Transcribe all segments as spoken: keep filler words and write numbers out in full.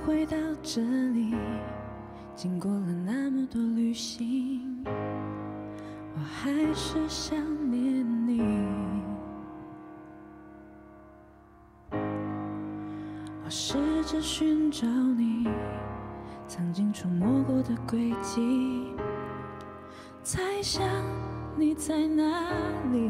回到这里，经过了那么多旅行，我还是想念你。我试着寻找你曾经触摸过的轨迹，猜想你在哪里。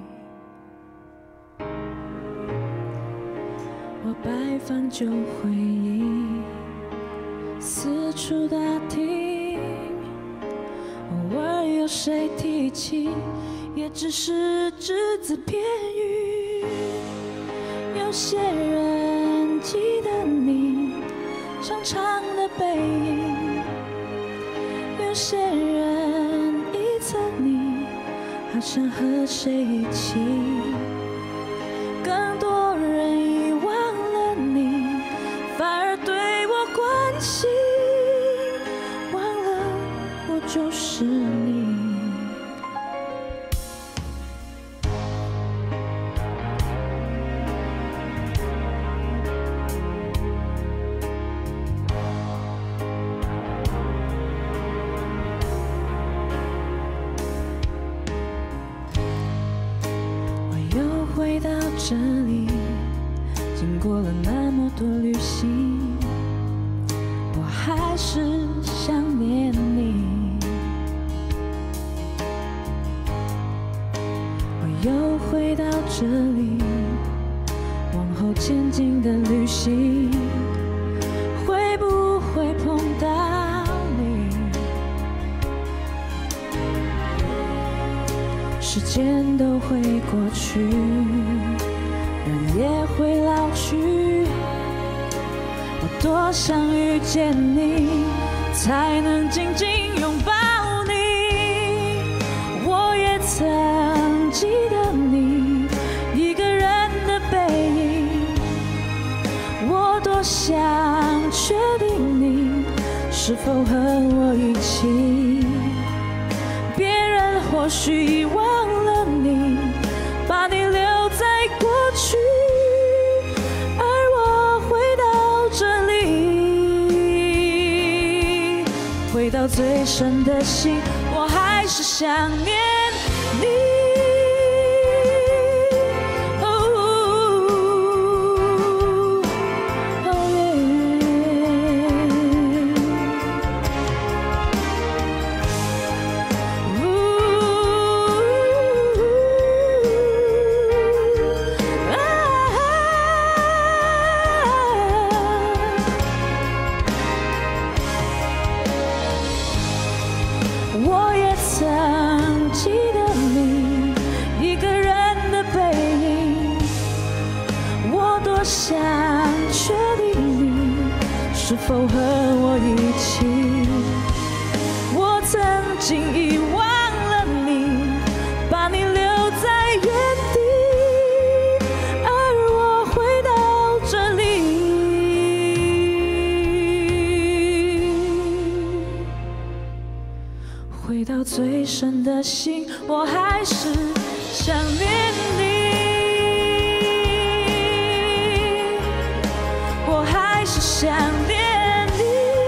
我摆放旧回忆，四处打听，偶尔有谁提起，也只是只字片语。有些人记得你长长的背影，有些人忆测你好像和谁一起，更多人遗忘了你，反而对我关心，忘了我就是你。回到这里，经过了那么多旅行，我还是想念你。我又回到这里，往后前进的旅行，会不会碰到你？时间都会过去，人也会老去，我多想遇见你，才能紧紧拥抱你。我也曾记得你一个人的背影，我多想确定你是否和我一起。别人或许遗忘了你，把你留在过去，而我回到这里，回到最深的心，我还是想念你。我也曾记得你一个人的背影，我多想确定你是否和我一起。我曾经遗忘了你，把你留在原地，而我回到这里，回到最深的心，我还是想念你，我还是想念你，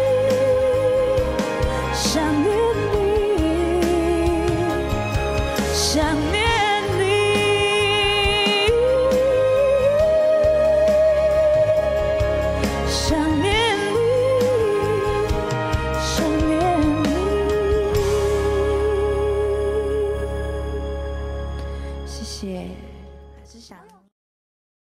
想念你，想念你，想念你，想念你。谢谢，还是想。